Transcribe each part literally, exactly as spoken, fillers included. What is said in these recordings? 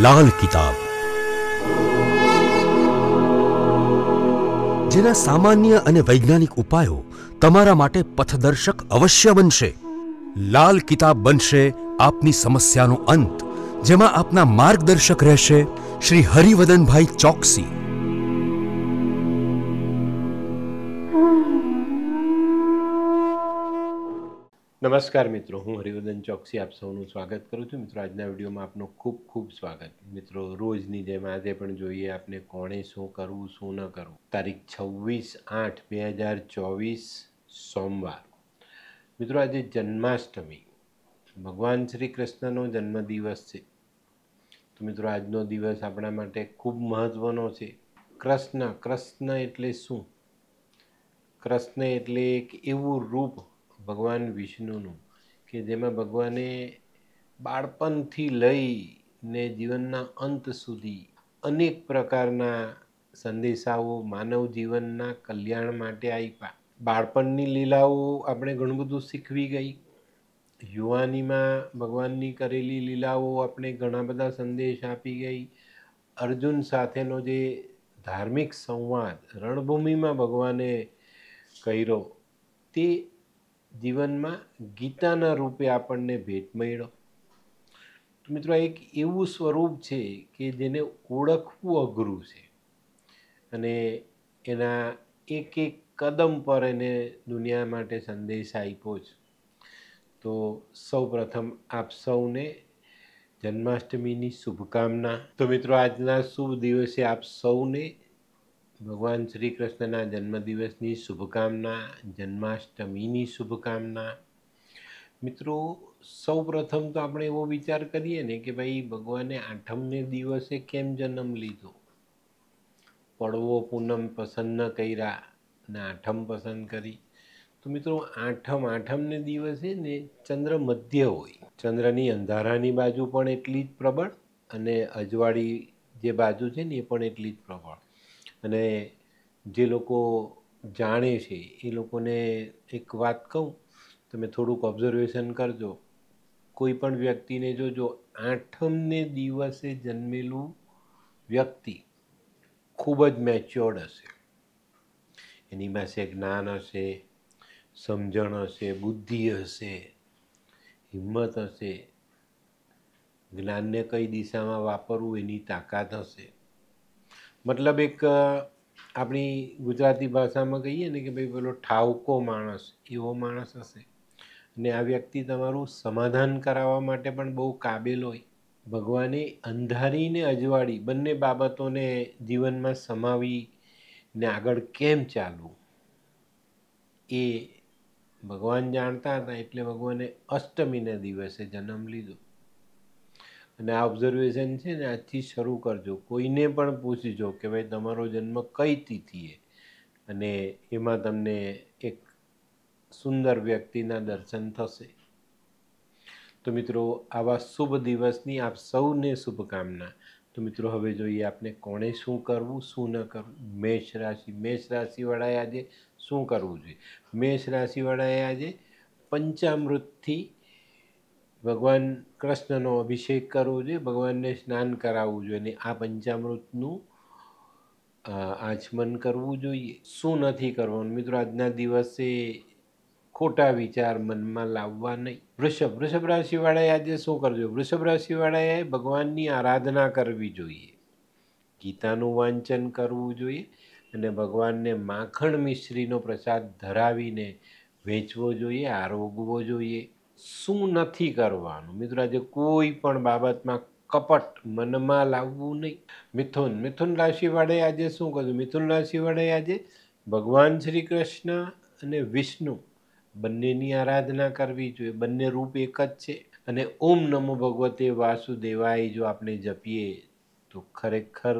લાલ કિતાબ, જેના સામાન્ય અને વૈજ્ઞાનિક ઉપાયો તમારા માટે પથદર્શક અવશ્ય બનશે. લાલ કિતાબ બનશે આપની સમસ્યાનો અંત, જેમાં આપના માર્ગદર્શક રહેશે શ્રી હરિવદનભાઈ ચોકસી. નમસ્કાર મિત્રો, હું હરિવદન ચોકસી આપ સૌનું સ્વાગત કરું છું. મિત્રો, આજના વિડીયોમાં આપનું ખૂબ ખૂબ સ્વાગત. મિત્રો, રોજની જેમ આજે પણ જોઈએ આપને કોણે શું કરવું શું ન કરવું. તારીખ છવ્વીસ આઠ બે હજાર ચોવીસ સોમવાર. મિત્રો, આજે જન્માષ્ટમી, ભગવાન શ્રી કૃષ્ણનો જન્મદિવસ છે. તો મિત્રો, આજનો દિવસ આપણા માટે ખૂબ મહત્ત્વનો છે. કૃષ્ણ કૃષ્ણ એટલે શું? કૃષ્ણ એટલે એક એવું રૂપ ભગવાન વિષ્ણુનું કે જેમાં ભગવાને બાળપણથી લઈને જીવનના અંત સુધી અનેક પ્રકારના સંદેશાઓ માનવ જીવનના કલ્યાણ માટે આપ્યા. બાળપણની લીલાઓ આપણે ઘણું બધું શીખવી ગઈ. યુવાનીમાં ભગવાનની કરેલી લીલાઓ આપણે ઘણા બધા સંદેશ આપી ગઈ. અર્જુન સાથેનો જે ધાર્મિક સંવાદ રણભૂમિમાં ભગવાને કર્યો તે જીવનમાં ગીતાના રૂપે આપણને ભેટ મળ્યો. તો મિત્રો, એક એવું સ્વરૂપ છે કે જેને ઓળખવું અઘરું છે અને એના એક એક કદમ પર એને દુનિયા માટે સંદેશ આપ્યો છે. તો સૌ પ્રથમ આપ સૌને જન્માષ્ટમીની શુભકામના. તો મિત્રો, આજના શુભ દિવસે આપ સૌને ભગવાન શ્રી કૃષ્ણના જન્મદિવસની શુભકામના, જન્માષ્ટમીની શુભકામના. મિત્રો, સૌ પ્રથમ તો આપણે એવો વિચાર કરીએ ને કે ભાઈ ભગવાને આઠમને દિવસે કેમ જન્મ લીધો? પડવો પૂનમ પસંદ ન કર્યા ને આઠમ પસંદ કરી. તો મિત્રો, આઠમ આઠમને દિવસે ને ચંદ્ર મધ્ય હોય. ચંદ્રની અંધારાની બાજુ પણ એટલી જ પ્રબળ અને અજવાળી જે બાજુ છે ને એ પણ એટલી જ પ્રબળ. અને જે લોકો જાણે છે એ લોકોને એક વાત કહું, તમે થોડુંક ઓબ્ઝર્વેશન કરજો. કોઈ પણ વ્યક્તિને જોજો, આઠમને દિવસે જન્મેલું વ્યક્તિ ખૂબ જ મેચ્યોર્ડ હશે. એની પાસે જ્ઞાન હશે, સમજણ હશે, બુદ્ધિ હશે, હિંમત હશે, જ્ઞાનને કઈ દિશામાં વાપરવું એની તાકાત હશે. મતલબ એક આપણી ગુજરાતી ભાષામાં કહીએ ને કે ભાઈ પેલો ઠાવકો માણસ, એવો માણસ હશે. અને આ વ્યક્તિ તમારું સમાધાન કરાવવા માટે પણ બહુ કાબેલ હોય. ભગવાને અંધારી ને અજવાળી બંને બાબતોને જીવનમાં સમાવીને આગળ કેમ ચાલવું એ ભગવાન જાણતા હતા. એટલે ભગવાને અષ્ટમીના દિવસે જન્મ લીધો. અને આ ઓબ્ઝર્વેશન છે ને આજથી શરૂ કરજો. કોઈને પણ પૂછજો કે ભાઈ તમારો જન્મ કઈ તિથિએ, અને એમાં તમને એક સુંદર વ્યક્તિના દર્શન થશે. તો મિત્રો, આવા શુભ દિવસની આપ સૌને શુભકામના. તો મિત્રો, હવે જોઈએ આપણે કોણે શું કરવું શું ન કરવું. મેષ રાશિ મેષ રાશિવાળાએ આજે શું કરવું જોઈએ? મેષ રાશિવાળાએ આજે પંચામૃતથી ભગવાન કૃષ્ણનો અભિષેક કરવો જોઈએ, ભગવાનને સ્નાન કરાવવું જોઈએ અને આ પંચામૃતનું આચમન કરવું જોઈએ. શું નથી કરવાનું મિત્રો? આજના દિવસે ખોટા વિચાર મનમાં લાવવા નહીં. વૃષભ વૃષભ રાશિવાળાએ આજે શું કરજો? વૃષભ રાશિવાળાએ ભગવાનની આરાધના કરવી જોઈએ, ગીતાનું વાંચન કરવું જોઈએ અને ભગવાનને માખણ મિશ્રીનો પ્રસાદ ધરાવીને વેચવો જોઈએ, આરોગવો જોઈએ. શું નથી કરવાનું મિત્રો? આજે કોઈ પણ બાબતમાં કપટ મનમાં લાવવું નહીં. મિથુન મિથુન રાશિવાળાએ આજે શું કરવું? મિથુન રાશિવાળાએ આજે ભગવાન શ્રી કૃષ્ણ અને વિષ્ણુ બંનેની આરાધના કરવી જોઈએ. બંને રૂપ એક જ છે. અને ઓમ નમો ભગવતે વાસુદેવાય જો આપણે જપીએ તો ખરેખર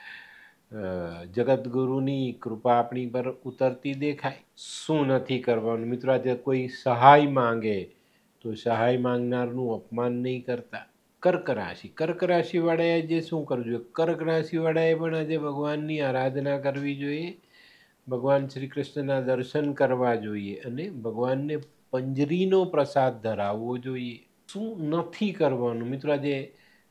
જગતગુરુની કૃપા આપણી પર ઉતરતી દેખાય. શું નથી કરવાનું મિત્રો? આજે કોઈ સહાય માંગે તો સહાય માંગનારનું અપમાન નહીં કરતા. કર્ક રાશિ કર્ક રાશિવાળાએ આજે શું કરવું જોઈએ? કર્ક રાશિવાળાએ પણ આજે ભગવાનની આરાધના કરવી જોઈએ, ભગવાન શ્રી કૃષ્ણના દર્શન કરવા જોઈએ અને ભગવાનને પંજરીનો પ્રસાદ ધરાવવો જોઈએ. શું નથી કરવાનું મિત્રો? આજે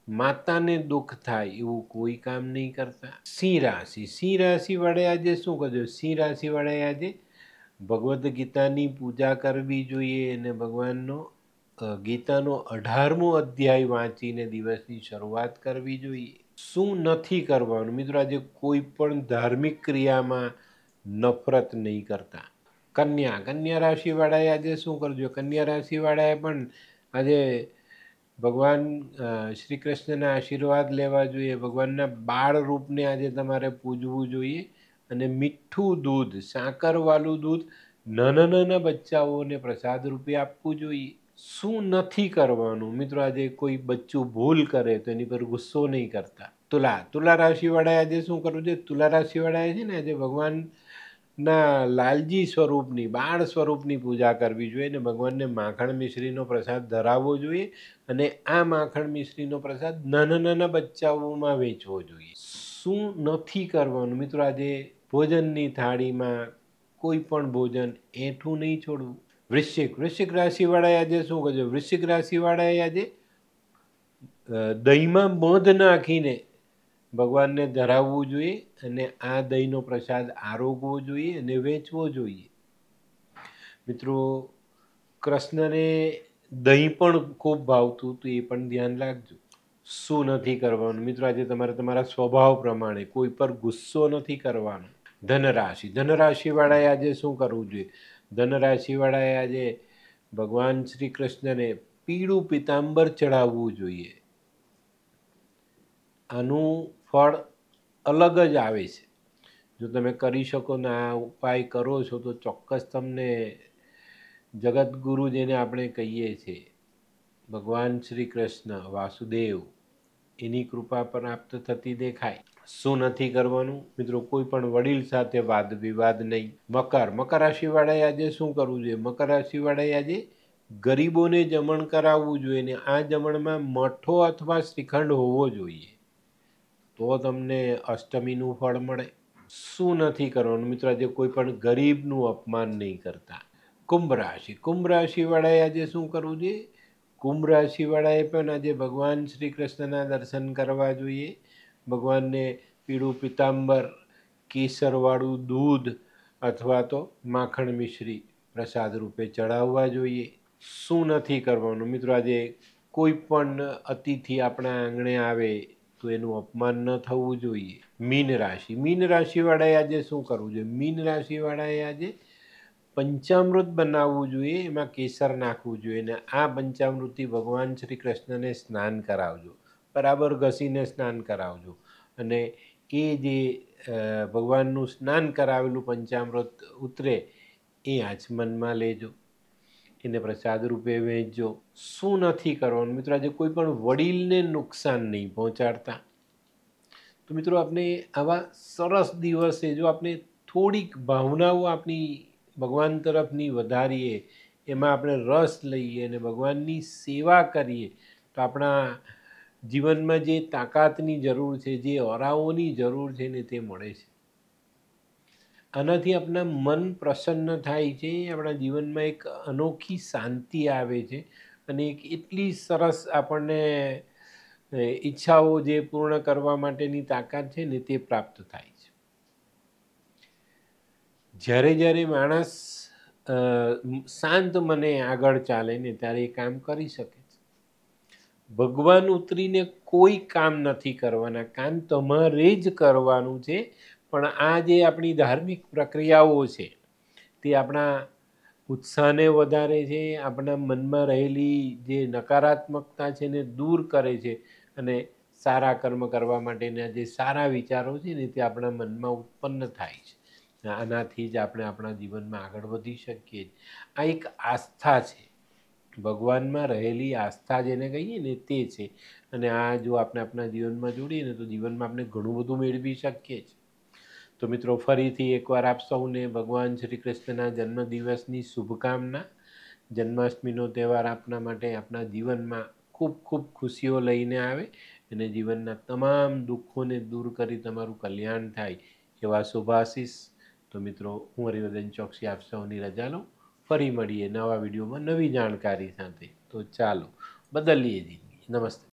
માતાને દુઃખ થાય એવું કોઈ કામ નહીં કરતા. સિંહ રાશિ સિંહ રાશિ વાળાએ આજે શું કરજો? સિંહ રાશિ વાળાએ આજે ભગવદ્ ગીતાની પૂજા કરવી જોઈએ અને ભગવાનનો ગીતાનો અઢારમો અધ્યાય વાંચીને દિવસની શરૂઆત કરવી જોઈએ. શું નથી કરવાનું મિત્રો? આજે કોઈ પણ ધાર્મિક ક્રિયામાં નફરત નહીં કરતા. કન્યા કન્યા રાશિવાળાએ આજે શું કરજો? કન્યા રાશિવાળાએ પણ આજે ભગવાન શ્રી કૃષ્ણના આશીર્વાદ લેવા જોઈએ. ભગવાનના બાળ રૂપને આજે તમારે પૂજવું જોઈએ અને મીઠું દૂધ, સાકરવાળું દૂધ નાના નાના બચ્ચાઓને પ્રસાદ રૂપે આપવું જોઈએ. શું નથી કરવાનું મિત્રો? આજે કોઈ બચ્ચું ભૂલ કરે તો એની પર ગુસ્સો નહીં કરતા. તુલા તુલા રાશિવાળાએ આજે શું કરવું છે? તુલા રાશિવાળાએ છે ને આજે ભગવાનના લાલજી સ્વરૂપની, બાળ સ્વરૂપની પૂજા કરવી જોઈએ અને ભગવાનને માખણ મિશ્રીનો પ્રસાદ ધરાવવો જોઈએ અને આ માખણ મિશ્રીનો પ્રસાદ નાના નાના બચ્ચાઓમાં વેચવો જોઈએ. શું નથી કરવાનું મિત્રો? આજે ભોજનની થાળીમાં કોઈ પણ ભોજન એઠું નહીં છોડવું. વૃશ્ચિક વૃશ્ચિક રાશિવાળાએ આજે શું કરજો? વૃશ્ચિક રાશિવાળાએ આજે દહીંમાં મધ નાખીને ભગવાનને ધરાવવું જોઈએ અને આ દહીંનો પ્રસાદ આરોગવો જોઈએ અને વેચવો જોઈએ. મિત્રો, કૃષ્ણને દહીં પણ ખૂબ ભાવતું હતું, એ પણ ધ્યાન રાખજો. શું નથી કરવાનું મિત્રો? આજે તમારે તમારા સ્વભાવ પ્રમાણે કોઈ પર ગુસ્સો નથી કરવાનો. ધનરાશિ ધનરાશિવાળાએ આજે શું કરવું જોઈએ? ધનરાશિવાળાએ આજે ભગવાન શ્રી કૃષ્ણને પીળું પીતાંબર ચડાવવું જોઈએ. આનું ફળ અલગ જ આવે છે. જો તમે કરી શકો ને આ ઉપાય કરો છો તો ચોક્કસ તમને જગતગુરુ જેને આપણે કહીએ છીએ ભગવાન શ્રી કૃષ્ણ વાસુદેવ, એની કૃપા પ્રાપ્ત થતી દેખાય. શું નથી કરવાનું મિત્રો? કોઈ પણ વડીલ સાથે વાદ વિવાદ નહીં. મકર મકર રાશિવાળાએ આજે શું કરવું જોઈએ? મકર રાશિવાળાએ આજે ગરીબોને જમણ કરાવવું જોઈએ ને આ જમણમાં મઠો અથવા શ્રીખંડ હોવો જોઈએ, તો તમને અષ્ટમીનું ફળ મળે. શું નથી કરવાનું મિત્રો? આજે કોઈ પણ ગરીબનું અપમાન નહીં કરતા. કુંભ રાશિ કુંભ રાશિવાળાએ આજે શું કરવું જોઈએ? કુંભ રાશિવાળાએ પણ આજે ભગવાન શ્રી કૃષ્ણના દર્શન કરવા જોઈએ. ભગવાનને પીળું પીતાંબર, કેસરવાળું દૂધ અથવા તો માખણ મિશ્રી પ્રસાદ રૂપે ચડાવવા જોઈએ. શું નથી કરવાનું મિત્રો? આજે કોઈ પણ અતિથિ આપણા આંગણે આવે તો એનું અપમાન ન થવું જોઈએ. મીન રાશિ મીન રાશિવાળાએ આજે શું કરવું જોઈએ? મીન રાશિવાળાએ આજે પંચામૃત બનાવવું જોઈએ, એમાં કેસર નાખવું જોઈએ અને આ પંચામૃતથી ભગવાન શ્રી કૃષ્ણને સ્નાન કરાવજો. બરાબર ઘસીને સ્નાન કરાવજો અને એ જે ભગવાનનું સ્નાન કરાવેલું પંચામૃત ઉતરે એ આચમનમાં લેજો, એને પ્રસાદ રૂપે વહેંચજો. શું નથી કરવાનું મિત્રો? આજે કોઈ પણ વડીલને નુકસાન નહીં પહોંચાડતા. તો મિત્રો, આપણે આવા સરસ દિવસે જો આપણે થોડીક ભાવનાઓ આપણી ભગવાન તરફની વધારીએ, એમાં આપણે રસ લઈએ અને ભગવાનની સેવા કરીએ તો આપણા જીવનમાં જે તાકાતની જરૂર છે, જે ઓરાઓની જરૂર છે ને તે મળે છે. આનાથી આપણા મન પ્રસન્ન થાય છે, આપણા જીવનમાં એક અનોખી શાંતિ આવે છે અને એક એટલી સરસ આપણને ઈચ્છાઓ જે પૂર્ણ કરવા માટેની તાકાત છે ને તે પ્રાપ્ત થાય છે. જ્યારે જ્યારે માણસ શાંત મને આગળ ચાલે ને ત્યારે એ કામ કરી શકે છે. ભગવાન ઉતરીને કોઈ કામ નથી કરવાના, કામ તમારે જ કરવાનું છે. પણ આ જે આપણી ધાર્મિક પ્રક્રિયાઓ છે તે આપણા ઉત્સાહને વધારે છે, આપણા મનમાં રહેલી જે નકારાત્મકતા છે ને દૂર કરે છે અને સારા કર્મ કરવા માટેના જે સારા વિચારો છે ને તે આપણા મનમાં ઉત્પન્ન થાય છે. આનાથી જ આપણે આપણા જીવનમાં આગળ વધી શકીએ. આ એક આસ્થા છે, ભગવાનમાં રહેલી આસ્થા જેને કહીએ ને તે છે અને આ જો આપણે આપણા જીવનમાં જોડીએ ને તો જીવનમાં આપણે ઘણું બધું મેળવી શકીએ છીએ. તો મિત્રો, ફરીથી એકવાર આપ સૌને ભગવાન શ્રી કૃષ્ણના જન્મદિવસની શુભકામના. જન્માષ્ટમીનો તહેવાર આપણા માટે આપણા જીવનમાં ખૂબ ખૂબ ખુશીઓ લઈને આવે અને જીવનના તમામ દુઃખોને દૂર કરી તમારું કલ્યાણ થાય એવા શુભાશીષ. તો મિત્રો, હું હરિવર્ધન ચોકસી આપ સૌની રજા લઉં. ફરી મળીએ નવા વિડીયોમાં નવી જાણકારી સાથે. તો ચાલો બદલીએ જિંદગી. નમસ્તે.